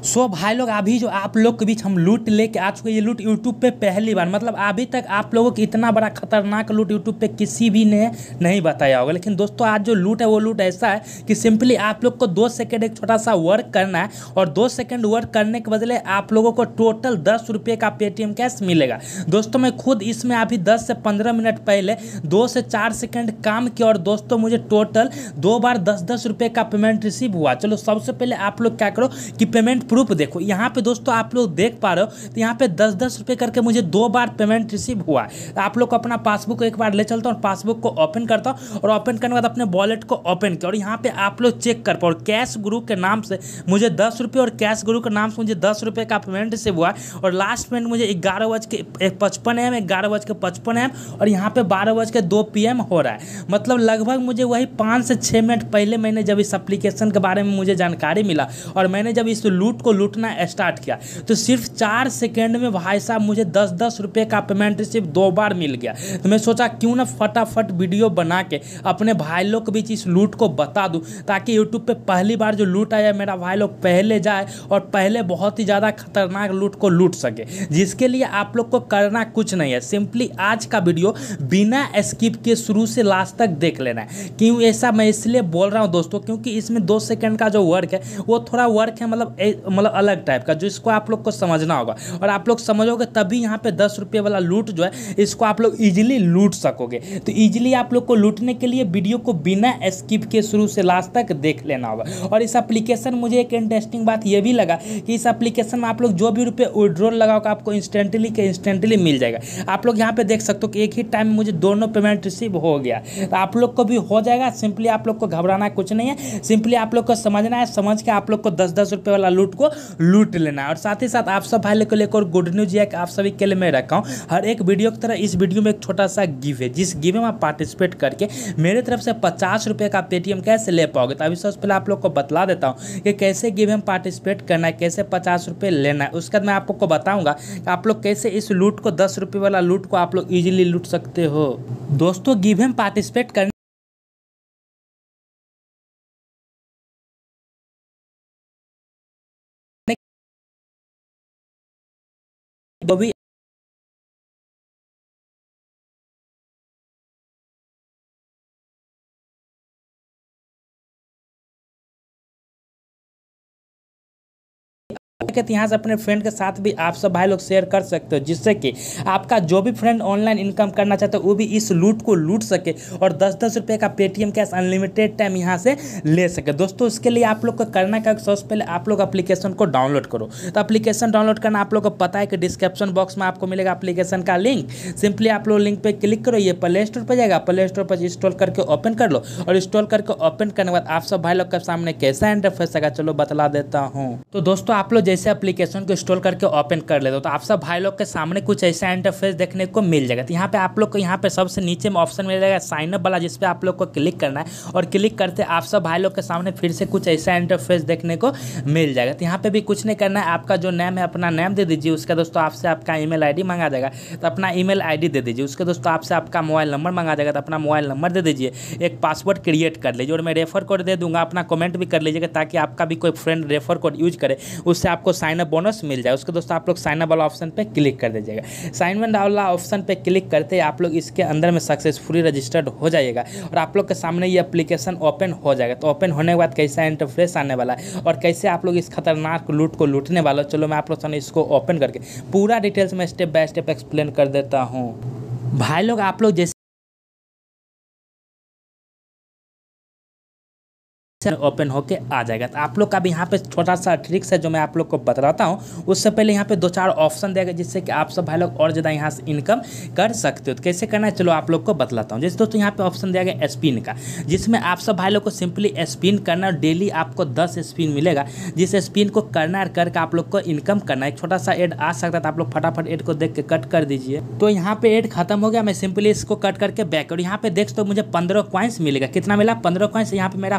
सो भाई लोग अभी जो आप लोग के बीच हम लूट लेके आ चुके हैं, ये लूट यूट्यूब पे पहली बार, मतलब अभी तक आप लोगों को इतना बड़ा खतरनाक लूट यूट्यूब पे किसी भी ने नहीं बताया होगा। लेकिन दोस्तों आज जो लूट है वो लूट ऐसा है कि सिंपली आप लोग को 2 सेकंड एक छोटा सा वर्क करना है और 2 सेकंड वर्क करने के बदले आप लोगों को टोटल 10 रुपये का पेटीएम कैश मिलेगा। दोस्तों मैं खुद इसमें अभी 10 से 15 मिनट पहले 2 से 4 सेकंड काम किया और दोस्तों मुझे टोटल 2 बार 10-10 रुपये का पेमेंट रिसीव हुआ। चलो सबसे पहले आप लोग क्या करो कि पेमेंट प्रूफ देखो, यहाँ पे दोस्तों आप लोग देख पा रहे हो तो यहाँ पे 10-10 रुपये करके मुझे 2 बार पेमेंट रिसीव हुआ है। तो आप लोग को अपना पासबुक एक बार ले चलता हूँ, पासबुक को ओपन करता हूँ और ओपन करने के बाद अपने वॉलेट को ओपन किया और यहाँ पे आप लोग चेक कर पाओ कैश गुरु के नाम से मुझे 10 रुपये और कैश गुरु के नाम से मुझे 10 रुपये का पेमेंट रिसीव हुआ है। और लास्ट पेमेंट मुझे 11:55 AM 11:55 AM और यहाँ पे 12:02 PM हो रहा है। मतलब लगभग मुझे वही 5 से 6 मिनट पहले मैंने जब इस एप्लीकेशन के बारे में मुझे जानकारी मिला और मैंने जब इस लूट को लूटना स्टार्ट किया तो सिर्फ 4 सेकंड में भाई साहब मुझे 10-10 रुपये का पेमेंट रिसीव 2 बार मिल गया। तो मैं सोचा क्यों ना फटाफट वीडियो बना के अपने भाई लोग के बीच इस लूट को बता दूं ताकि यूट्यूब पे पहली बार जो लूट आया मेरा भाई लोग पहले जाए और पहले बहुत ही ज़्यादा खतरनाक लूट को लूट सके। जिसके लिए आप लोग को करना कुछ नहीं है, सिंपली आज का वीडियो बिना स्किप के शुरू से लास्ट तक देख लेना है। क्यों ऐसा मैं इसलिए बोल रहा हूँ दोस्तों क्योंकि इसमें 2 सेकंड का जो वर्क है वो थोड़ा वर्क है मतलब अलग टाइप का, जो इसको आप लोग को समझना होगा और आप लोग समझोगे तभी यहाँ पे 10 रुपये वाला लूट जो है इसको आप लोग इजीली लूट सकोगे। तो इजीली आप लोग को लूटने के लिए वीडियो को बिना स्किप के शुरू से लास्ट तक देख लेना होगा। और इस एप्लीकेशन मुझे एक इंटरेस्टिंग बात ये भी लगा कि इस एप्लीकेशन में आप लोग जो भी रुपये विड्रॉल लगाओगे आपको इंस्टेंटली मिल जाएगा। आप लोग यहाँ पे देख सकते हो कि एक ही टाइम में मुझे दोनों पेमेंट रिसीव हो गया, तो आप लोग को भी हो जाएगा। सिंपली आप लोग को घबराना कुछ नहीं है, सिंपली आप लोग को समझना है, समझ के आप लोग को 10-10 रुपये वाला लूट को लूट लेना है। और साथ ही साथ आप सब भाई लोग को लेकर गुड न्यूज है कि आप सभी के लिए मैं रखा हूँ हर एक वीडियो की तरह इस वीडियो में एक छोटा सा गिव है, जिस गिव में आप पार्टिसिपेट करके मेरे तरफ से 50 रुपये का पेटीएम कैसे ले पाओगे। तो अभी सबसे पहले आप लोग को बतला देता हूँ कि कैसे गिव में पार्टिसिपेट करना है, कैसे 50 रुपये लेना है। उसके बाद मैं आप लोग को बताऊँगा कि आप लोग कैसे इस लूट को 10 रुपये वाला लूट को आप लोग ईजिली लूट सकते हो। दोस्तों गिव में पार्टिसिपेट करने को भी यहाँ से अपने फ्रेंड के साथ भी आप सब भाई लोग शेयर कर सकते हो, जिससे कि आपका जो भी फ्रेंड ऑनलाइन इनकम करना चाहते हो वो भी इस लूट को लूट सके और 10-10 रुपये का पेटीएम कैश अनलिमिटेड टाइम यहाँ से ले सके। दोस्तों इसके लिए आप लोग को करना क्या, सबसे पहले आप लोग एप्लीकेशन को डाउनलोड करो। तो एप्लीकेशन डाउनलोड करना आप लोग को पता है कि डिस्क्रिप्शन बॉक्स में आपको मिलेगा एप्लीकेशन का लिंक। सिंपली आप लोग लिंक पर क्लिक करो, ये प्ले स्टोर पर जाएगा, प्ले स्टोर पर इंस्टॉल करके ओपन कर लो और इंस्टॉल करके ओपन करने के बाद आप सब भाई लोग के सामने कैसा इंटरफेस आएगा चलो बतला देता हूँ। तो दोस्तों आप लोग जैसे एप्लीकेशन को इंस्टॉल करके ओपन कर लेते हो तो आप सब भाई लोग के सामने कुछ ऐसा इंटरफेस देखने को मिल जाएगा। तो यहाँ पे आप लोग को यहाँ पे सबसे नीचे में ऑप्शन मिल जाएगा साइन अप वाला, जिस पे आप लोग को क्लिक करना है और क्लिक करते आप सब भाई लोग के सामने फिर से कुछ ऐसा इंटरफेस देखने को मिल जाएगा। तो यहाँ पे भी कुछ नहीं करना है, आपका जो नेम है अपना नेम दे दीजिए, उसका दोस्तों आपसे आपका ईमेल आईडी मांगा जाएगा तो अपना ईमेल आईडी दे दीजिए, उसके दोस्तों आपसे आपका मोबाइल नंबर मांगा जाएगा तो अपना मोबाइल नंबर दे दीजिए, एक पासवर्ड क्रिएट कर लीजिए और मैं रेफर कोड दे दूंगा, अपना कमेंट भी कर लीजिएगा ताकि आपका भी कोई फ्रेंड रेफर कोड यूज करे, उससे आपको साइन अप बोनस मिल जाए। उसके दोस्तों आप लोग साइन अप वाला ऑप्शन पे क्लिक कर दीजिएगा। साइन अप वाला ऑप्शन पे क्लिक करते ही आप लोग इसके अंदर में सक्सेसफुली रजिस्टर्ड हो जाइएगा और आप लोग के सामने ये एप्लीकेशन ओपन हो जाएगा। तो ओपन होने के बाद कैसा इंटरफेस आने वाला है और कैसे आप लोग इस खतरनाक लूट को लूटने वाला, चलो मैं आप लोग सामने इसको ओपन करके पूरा डिटेल्स में स्टेप बाय स्टेप एक्सप्लेन कर देता हूँ। भाई लोग आप लोग जैसे ओपन होके आ जाएगा। तो आप लोग का भी यहाँ पे छोटा सा ट्रिक्स है जो मैं आप लोग को बताता हूँ। उससे पहले यहाँ पे 2-4 ऑप्शन देगा जिससे कि आप सब भाई लोग और ज़्यादा यहाँ से इनकम कर सकते हो। तो कैसे करना है चलो आप लोग को बतलाता हूँ। जैसे दोस्तों यहाँ पे ऑप्शन दिया गया स्पिन का, जिसमें आप सब भाई लोग को सिंपली स्पिन करना और डेली आपको 10 स्पिन मिलेगा, जिस स्पिन को करना और करके आप लोग को इनकम करना है। एक छोटा सा एड आ सकता है तो आप लोग फटाफट एड को देख के कट कर दीजिए। तो यहाँ पे एड खत्म हो गया, मैं सिंपली इसको कट करके बैक और यहाँ पे देख तो मुझे 15 कॉइन्स मिलेगा। कितना मिला 15 कॉइन्स। यहाँ पे मेरा क्या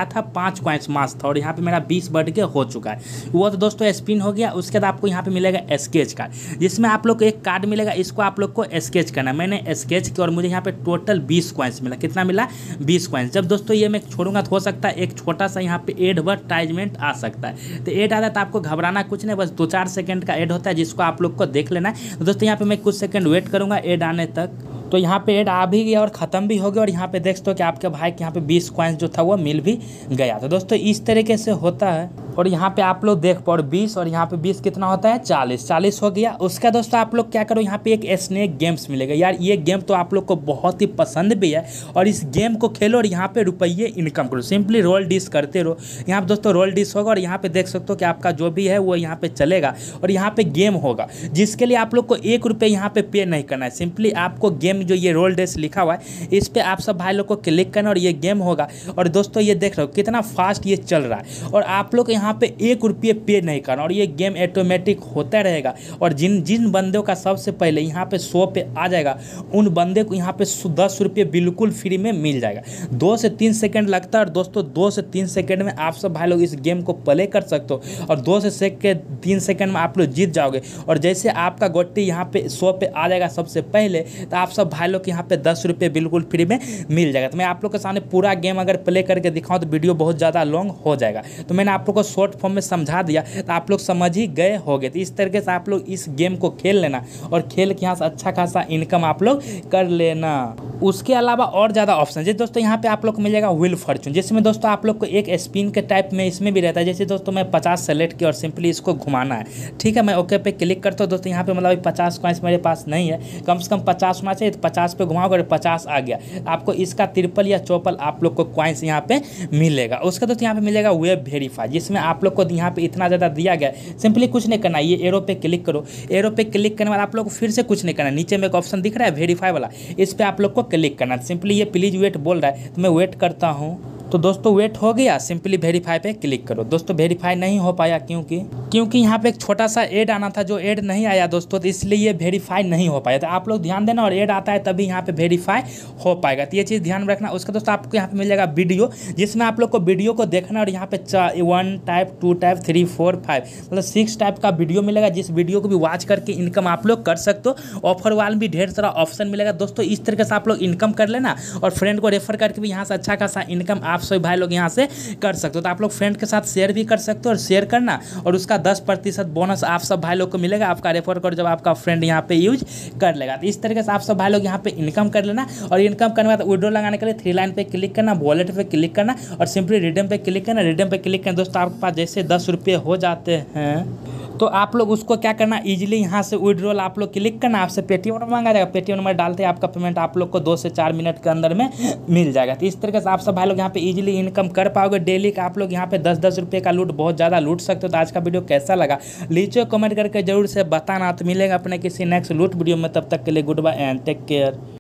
था 5 कॉइन्स मास था और यहाँ पे मेरा 20 बढ़ के हो चुका है। वो तो दोस्तों स्पिन हो गया। उसके बाद आपको यहाँ पे मिलेगा स्केच कार्ड, जिसमें आप लोग को एक कार्ड मिलेगा, इसको आप लोग को स्केच करना। मैंने स्केच किया और मुझे यहाँ पे टोटल 20 कॉइन्स मिला। कितना मिला? 20 कॉइन्स। जब दोस्तों ये मैं छोड़ूंगा तो हो सकता है एक छोटा सा यहाँ पे एडवर्टाइजमेंट आ सकता है। तो एड आता है तो आपको घबराना कुछ नहीं, बस 2-4 सेकंड का एड होता है जिसको आप लोग को देख लेना है। तो दोस्तों यहाँ पे मैं कुछ सेकंड वेट करूंगा एड आने तक। तो यहाँ पे एड आ भी गया और ख़त्म भी हो गया और यहाँ पे देख सकते हो कि आपके भाई के यहाँ पे 20 कॉइन्स जो था वो मिल भी गया। तो दोस्तों इस तरीके से होता है। और यहाँ पे आप लोग देख पाओ 20 और यहाँ पे 20 कितना होता है? 40 हो गया। उसका दोस्तों आप लोग क्या करो, यहाँ पे एक स्नेक गेम्स मिलेगा। यार ये गेम तो आप लोग को बहुत ही पसंद भी है और इस गेम को खेलो और यहाँ पे रुपये इनकम करो। सिंपली रोल डिश करते रहो। यहाँ पे दोस्तों रोल डिश होगा और यहाँ पे देख सकते हो कि आपका जो भी है वो यहाँ पे चलेगा और यहाँ पे गेम होगा, जिसके लिए आप लोग को 1 रुपये यहाँ पे नहीं करना है। सिंपली आपको गेम जो ये रोल डिश लिखा हुआ है इस पर आप सब भाई लोग को क्लिक करना और ये गेम होगा। और दोस्तों ये देख रहे हो कितना फास्ट ये चल रहा है और आप लोग यहाँ पे 1 रुपये पे नहीं करना और ये गेम ऑटोमेटिक होता रहेगा। और जिन जिन बंदों का सबसे पहले यहाँ पे 100 पे आ जाएगा उन बंदे को यहाँ पे 10 रुपये बिल्कुल फ्री में मिल जाएगा। 2 से 3 सेकंड लगता है और दोस्तों 2 से 3 सेकंड में आप सब भाई लोग इस गेम को प्ले कर सकते हो और 2 से 3 सेकंड में आप लोग जीत जाओगे। और जैसे आपका गोटी यहाँ पे 100 पे आ जाएगा सबसे पहले तो आप सब भाई लोग यहाँ पे 10 रुपये बिल्कुल फ्री में मिल जाएगा। तो मैं आप लोग के सामने पूरा गेम अगर प्ले करके दिखाऊँ तो वीडियो बहुत ज़्यादा लॉन्ग हो जाएगा। तो मैंने आप लोग को शॉर्ट फॉर्म में समझा दिया तो आप लोग समझ ही गए होंगे। तो इस तरीके से आप लोग इस गेम को खेल लेना और खेल के यहाँ से अच्छा खासा इनकम आप लोग कर लेना। उसके अलावा और ज़्यादा ऑप्शन है दोस्तों, यहाँ पे आप लोग को मिलेगा व्हील फॉर्चून, जिसमें दोस्तों आप लोग को एक स्पिन के टाइप में इसमें भी रहता है। जैसे दोस्तों मैं 50 सेलेक्ट किया और सिंपली इसको घुमाना है। ठीक है, मैं ओके पे क्लिक करता हूँ। दोस्तों यहाँ पे मतलब 50 कॉइन्स मेरे पास नहीं है, कम से कम 50 होना चाहिए। तो 50 पे घुमाओगे और 50 आ गया, आपको इसका ट्रिपल या चौपल आप लोग को कॉइन्स यहाँ पे मिलेगा। उसका दोस्तों यहाँ पे मिलेगा वेब वेरीफाई, जिसमें आप लोग को यहाँ पे इतना ज़्यादा दिया गया है। सिंपली कुछ नहीं करना, ये एरो पे क्लिक करो। एरो पे क्लिक करने वाला आप लोग को फिर से कुछ नहीं करना, नीचे में एक ऑप्शन दिख रहा है वेरीफाई वाला, इस पर आप लोग को क्लिक करना। सिंपली ये प्लीज वेट बोल रहा है तो मैं वेट करता हूँ। तो दोस्तों वेट हो गया, सिंपली वेरीफाई पे क्लिक करो। दोस्तों वेरीफाई नहीं हो पाया क्योंकि यहाँ पे एक छोटा सा ऐड आना था, जो ऐड नहीं आया दोस्तों, तो इसलिए ये वेरीफाई नहीं हो पाया। तो आप लोग ध्यान देना, और ऐड आता है तभी यहाँ पे वेरीफाई हो पाएगा। तो ये चीज़ ध्यान में रखना। उसका दोस्तों आपको यहाँ पे मिल जाएगा वीडियो, जिसमें आप लोग को वीडियो को देखना और यहाँ पे 1 टाइप 2 टाइप 3 4 5 मतलब 6 टाइप का वीडियो मिलेगा, जिस वीडियो को भी वॉच करके इनकम आप लोग कर सकते हो। ऑफर वाल भी ढेर सारा ऑप्शन मिलेगा दोस्तों। इस तरीके से आप लोग इनकम कर लेना और फ्रेंड को रेफर करके भी यहाँ से अच्छा खासा इनकम आप सभी भाई लोग यहाँ से कर सकते हो। तो आप लोग फ्रेंड के साथ शेयर भी कर सकते हो, और शेयर करना और उसका 10% बोनस आप सब भाई लोग को मिलेगा, आपका रेफर कोड जब आपका फ्रेंड यहाँ पे यूज कर लेगा। तो इस तरीके से आप सब भाई लोग यहाँ पे इनकम कर लेना। और इनकम करने के बाद विड्रॉ लगाने के लिए 3 लाइन पे क्लिक करना, वॉलेट पे क्लिक करना और सिंपली रिडीम पे क्लिक करना। रिडीम पे क्लिक करना दोस्तों, आपके पास जैसे 10 रुपये हो जाते हैं तो आप लोग उसको क्या करना, इजीली यहाँ से विड्रॉल आप लोग क्लिक करना। आपसे पेटीएम नंबर मांगा जाएगा, पेटीएम नंबर डालते हैं आपका पेमेंट आप लोग को 2 से 4 मिनट के अंदर में मिल जाएगा। तो इस तरीके से आप सब भाई लोग यहाँ पे इजीली इनकम कर पाओगे। डेली का आप लोग यहाँ पे 10-10 रुपये का लूट बहुत ज़्यादा लूट सकते हो। तो आज का वीडियो कैसा लगा नीचे कमेंट करके जरूर से बताना। तो मिलेगा अपने किसी नेक्स्ट लूट वीडियो में, तब तक के लिए good bye and take care.